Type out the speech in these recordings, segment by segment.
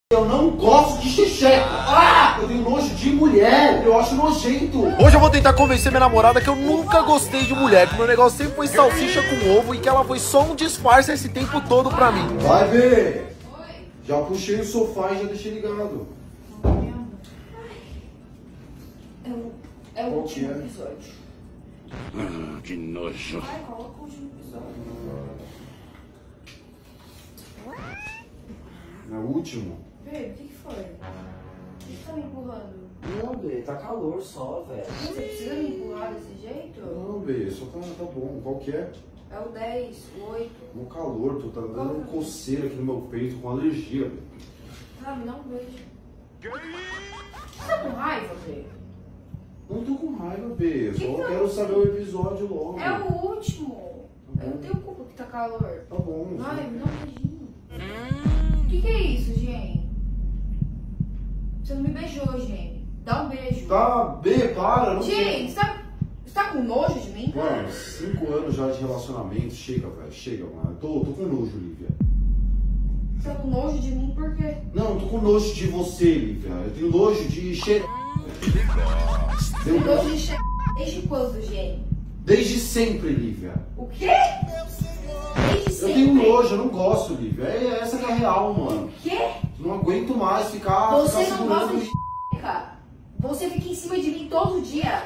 Eu não gosto de xixé. Eu tenho nojo de mulher. Eu acho nojento. Hoje eu vou tentar convencer minha namorada que eu nunca gostei de mulher, que meu negócio sempre foi salsicha com ovo e que ela foi só um disfarce esse tempo todo pra mim. Vai ver. Já puxei o sofá e já deixei ligado. É o último episódio. Que nojo. Ai, coloca o último episódio. É o último? Bê, o que foi? Por que você tá me empurrando? Não, Bê, tá calor só, velho. Você precisa me empurrar desse jeito? Não, Bê, só tá bom. Qual que é? É o 10, o 8. No calor, tá dando coceira aqui no meu peito com alergia, Bê. Ah, me dá um beijo. Você tá com raiva, Bê? Não tô com raiva, Bê. Que Só que quero saber o episódio logo. É o último. Eu não tenho culpa que tá calor. Tá bom. Ai, me dá um beijinho. O que é isso, gente? Você não me beijou, gente. Dá um beijo. Tá, Bê, para. Não Gente, você tá com nojo de mim? Mano, 5 anos já de relacionamento. Chega, velho. Chega, mano. Tô com nojo, Lívia. Você tá com nojo de mim por quê? Não, tô com nojo de você, Lívia. Eu tenho nojo de cheirar. Você tem nojo de desde quando, gente? Desde sempre, Lívia. O quê? Desde Eu sempre? tenho nojo, eu não gosto, Lívia. Essa que é a real, mano. O quê? Não aguento mais ficar Você não segurando. gosta de cara. Você fica em cima de mim todo dia.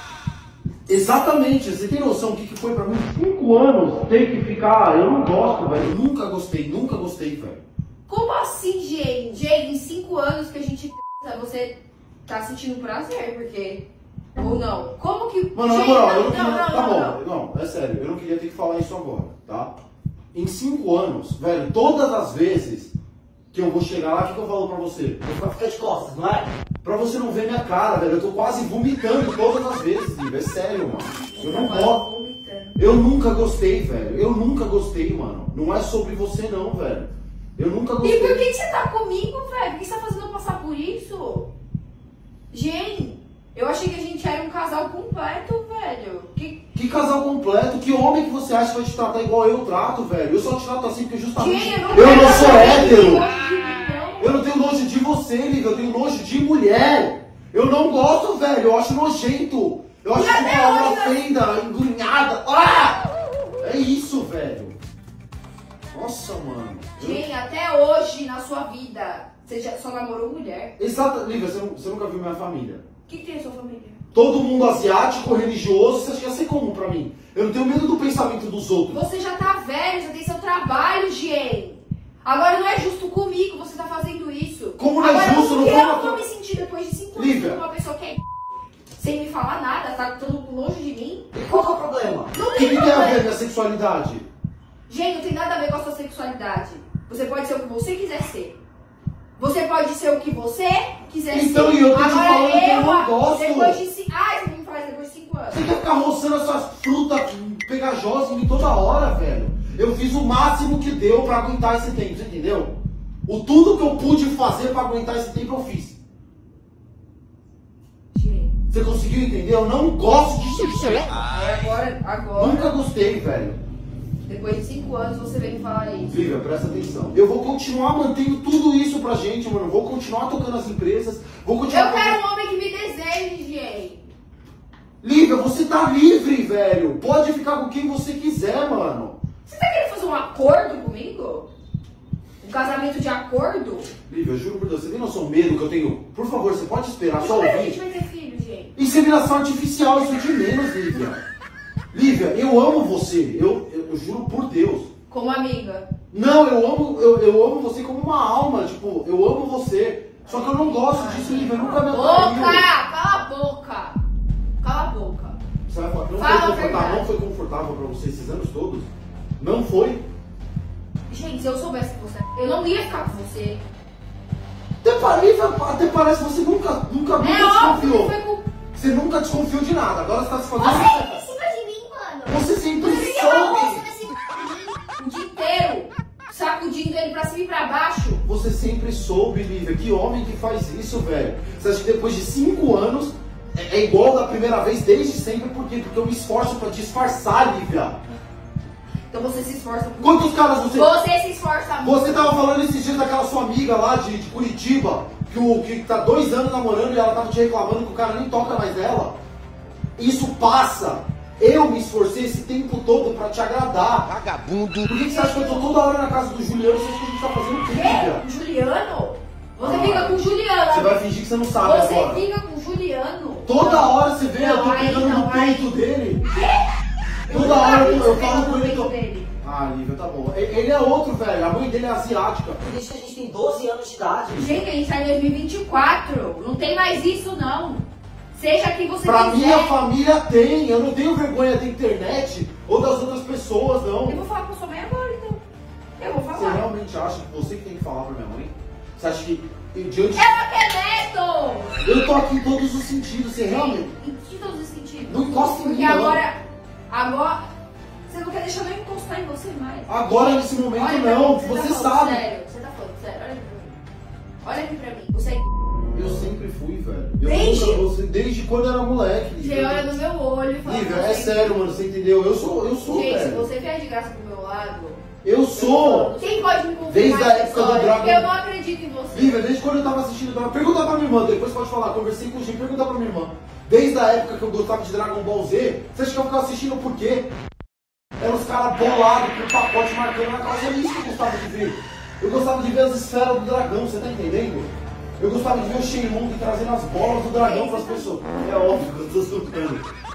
Exatamente, você tem noção do que foi pra mim? 5 anos ter que ficar. Eu não gosto, velho. Eu nunca gostei, velho. Como assim, gente? Gente, em 5 anos que a gente você tá sentindo prazer, porque... Ou não? Como que... Mano, na gente, moral, eu não queria. não, Tá não. bom, não, é sério, eu não queria ter que falar isso agora, tá? Em 5 anos, velho, todas as vezes que eu vou chegar lá, o que eu falo pra você? Eu vou ficar de costas, não é? Pra você não ver minha cara, velho, eu tô quase vomitando todas as vezes, Lívia, é sério, mano. Eu não gosto. Vomitando. Eu nunca gostei, velho. Eu nunca gostei, mano. Não é sobre você, não, velho. Eu nunca gostei. E por que você tá comigo, velho? Por que você tá fazendo eu passar por isso? Gente, eu achei que a gente era um casal completo, velho. Que casal completo? Que homem que você acha que vai te tratar igual eu trato, velho? Eu só te trato assim porque justamente Gente, eu não sou hétero. Não. Eu não tenho nojo de você, Lívia. Eu tenho nojo de mulher. Eu não gosto, velho. Eu acho nojento. Eu acho que você tá uma fenda, engrunhada. Ah! É isso, velho. Nossa, mano. Gente, até hoje na sua vida, você já só namorou mulher. Exato, Lívia, você nunca viu minha família. O que tem a sua família? Todo mundo asiático, religioso, você acha que ia ser comum pra mim. Eu não tenho medo do pensamento dos outros. Você já tá velho, já tem seu trabalho, gente. Agora não é justo comigo você tá fazendo isso. Como não é agora, justo, não por que foi eu uma vou co- me sentir depois de 5 anos Lívia. com uma pessoa que é sem me falar nada, tá todo com nojo de mim? E qual que é o problema? Não O que tem tem a ver problema. minha sexualidade? Gente, não tem nada a ver com a sua sexualidade. Você pode ser o que você quiser ser. Você pode ser o que você quiser Então, ser. e eu tô te agora falando que eu não gosto. Depois de 5... Ai, você me faz depois de 5 anos. Você quer ficar roçando essas frutas pegajosas em mim toda hora, velho? Eu fiz o máximo que deu pra aguentar esse tempo, você entendeu? O tudo que eu pude fazer pra aguentar esse tempo eu fiz. Gente, Você conseguiu entender? Eu não gosto de xixi. agora, Nunca gostei, velho. depois de 5 anos, você vem me falar isso. Lívia, presta atenção. Eu vou continuar mantendo tudo isso pra gente, mano. Vou continuar tocando as empresas. Vou continuar. Eu quero um homem que me deseje, gente. Lívia, você tá livre, velho. Pode ficar com quem você quiser, mano. Você tá querendo fazer um acordo comigo? Um casamento de acordo? Lívia, eu juro por Deus, você tem noção do medo que eu tenho? Por favor, você pode esperar só Como é que a gente ouvir? vai ter filho, gente? Inseminação artificial, isso é de menos, Lívia. Lívia, eu amo você. Eu juro por Deus. Como amiga. Não, eu amo você como uma alma. Tipo, eu amo você. Só que eu não gosto disso, Lívia. Nunca me Boca! atraiu. Cala a boca! Cala a boca. Você vai falar que Fala a não verdade. foi confortável pra você esses anos todos? Não foi? Gente, se eu soubesse que você... Eu não ia ficar com você. Lívia, até parece que você nunca É óbvio desconfiou. que foi com... Você nunca desconfiou de nada. Agora você tá se fazendo... Você fica em cima de mim, mano. Você sempre Você fica balançando soube. em cima de mim. o dia inteiro. Sacudindo ele pra cima e pra baixo. Você sempre soube, Lívia. Que homem que faz isso, velho? Você acha que depois de 5 anos é igual da primeira vez desde sempre? Por quê? Porque eu me esforço pra disfarçar, Lívia. Então você se esforça muito. Quantos caras você... Você se esforça muito. Você tava falando esses dias daquela sua amiga lá de Curitiba, que tá 2 anos namorando e ela tava te reclamando que o cara nem toca mais nela. Isso passa. Eu me esforcei esse tempo todo pra te agradar. Vagabundo. Por que você acha que eu tô toda hora na casa do Juliano? Você acha que a gente tá fazendo o quê, filha? O Juliano? Você fica com o Juliano. Você vai fingir que você não sabe Você agora. fica com o Juliano. Toda hora você vê, eu tô Não, aí pegando não, no peito aí. dele. Quê? Toda hora eu Você falo pega com no ele. peito dele. Ah, Lívia, tá bom. Ele é outro, velho. A mãe dele é asiática. Por isso que a gente tem 12 anos de idade. Gente, a gente tá em 2024. Não tem mais isso, não. Seja quem você Pra quiser. minha família tem. Eu não tenho vergonha da internet ou das outras pessoas, não. Eu vou falar pra sua mãe agora, então. Eu vou Você falar. realmente acha que você que tem que falar pra minha mãe? Você acha que diante... Ela quer neto! Eu tô aqui em todos os sentidos, você realmente... Em todos os sentidos. Não encosta em Porque mim, não. agora, você não quer deixar eu encostar em você mais. Agora, nesse momento, Olha pra não. mim, Você tá falando sabe. Sério, você tá falando sério, olha aqui pra mim. Olha aqui pra mim. Você Eu sempre fui, velho. Desde quando eu era moleque. você olha no meu olho e fala. Lívia, é sério, mano, você entendeu? Eu sou, Gente, se velho. você vier de graça pro meu lado. Eu sou. Quem pode me confirmar Desde a essa época do história? Dragon- Porque eu não acredito em você. Lívia, desde quando eu tava assistindo Dragon... Pergunta pra minha irmã, depois pode falar. Conversei com o Jim, pergunta pra minha irmã. Desde a época que eu gostava de Dragon Ball Z, você acha que eu ficava assistindo por quê? Eram os caras bolados, com o pacote marcando na calça. É isso que eu gostava de ver. Eu gostava de ver as esferas do dragão, você tá entendendo? Eu gostava de ver o Shenlong trazendo as bolas do dragão pras pessoas. É óbvio que eu tô surtando.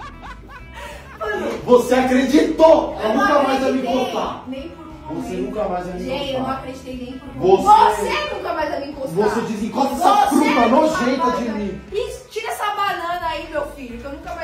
Você acreditou! Eu nunca mais ia me votar. Nem por um Você momento. nunca mais ia me Gente, eu não votar. acreditei nem por um Você- momento. Você nunca mais vai me encostar. Você desencosta essa fruta nunca nojenta mais de vai- mim. Tira essa banana aí, meu filho, que eu nunca mais